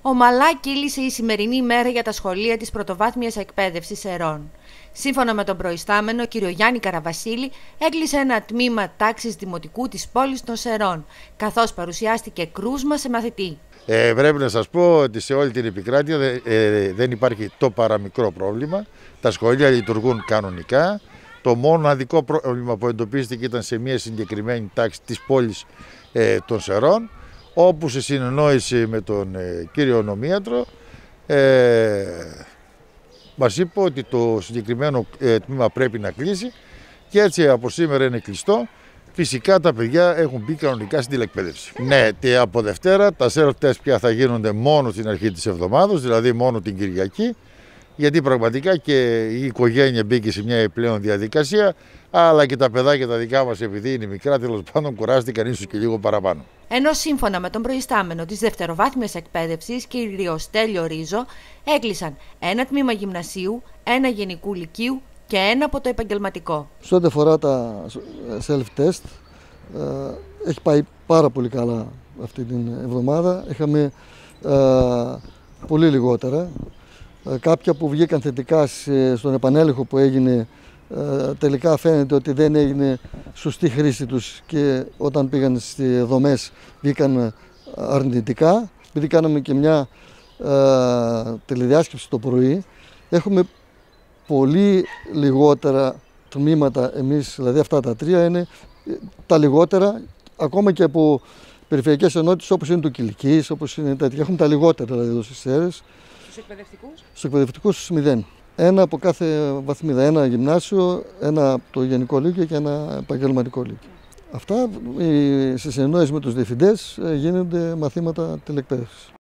Ομαλά κύλησε η σημερινή ημέρα για τα σχολεία της πρωτοβάθμιας εκπαίδευσης Σερών. Σύμφωνα με τον προϊστάμενο κ. Γιάννη Καραβασίλη, έκλεισε ένα τμήμα τάξης δημοτικού της πόλης των Σερών, καθώς παρουσιάστηκε κρούσμα σε μαθητή. Πρέπει να σας πω ότι σε όλη την επικράτεια δεν υπάρχει το παραμικρό πρόβλημα. Τα σχολεία λειτουργούν κανονικά. Το μοναδικό πρόβλημα που εντοπίστηκε ήταν σε μια συγκεκριμένη τάξη της πόλης των Σερών, όπου σε συνεννόηση με τον κύριο νομίατρο μας είπε ότι το συγκεκριμένο τμήμα πρέπει να κλείσει και έτσι από σήμερα είναι κλειστό. Φυσικά τα παιδιά έχουν μπει κανονικά στην τηλεκπαίδευση. Ναι, από Δευτέρα τα self-test πια θα γίνονται μόνο στην αρχή της εβδομάδας, δηλαδή μόνο την Κυριακή, γιατί πραγματικά και η οικογένεια μπήκε σε μια επιπλέον διαδικασία, αλλά και τα παιδάκια τα δικά μας, επειδή είναι μικρά, τέλος πάντων κουράστηκαν ίσως και λίγο παραπάνω. Ενώ σύμφωνα με τον προϊστάμενο της δευτεροβάθμιας εκπαίδευσης, κ. Στέλιο Ρίζο, έκλεισαν ένα τμήμα γυμνασίου, ένα γενικού λυκείου και ένα από το επαγγελματικό. Σε ό,τι αφορά τα self-test, έχει πάει πάρα πολύ καλά αυτή την εβδομάδα. Είχαμε πολύ λιγότερα. Κάποια που βγήκαν θετικά στον επανέλεγχο που έγινε, τελικά φαίνεται ότι δεν έγινε σωστή χρήση τους και όταν πήγαν στις δομές βγήκαν αρνητικά. Επειδή κάναμε και μια τηλεδιάσκεψη το πρωί, έχουμε πολύ λιγότερα τμήματα εμείς, δηλαδή αυτά τα τρία είναι τα λιγότερα, ακόμα και από περιφερειακές ενότητες όπως είναι του Κιλικής, όπως είναι τέτοια. Έχουν τα λιγότερα δηλαδή εδώ στις Σέρρες. Στους εκπαιδευτικούς? Στους εκπαιδευτικούς 0. Ένα από κάθε βαθμίδα, ένα γυμνάσιο, ένα από το γενικό λύκειο και ένα επαγγελματικό λύκειο. Αυτά σε συνεννόηση με τους διευθυντές γίνονται μαθήματα τηλεκπαίδευσης.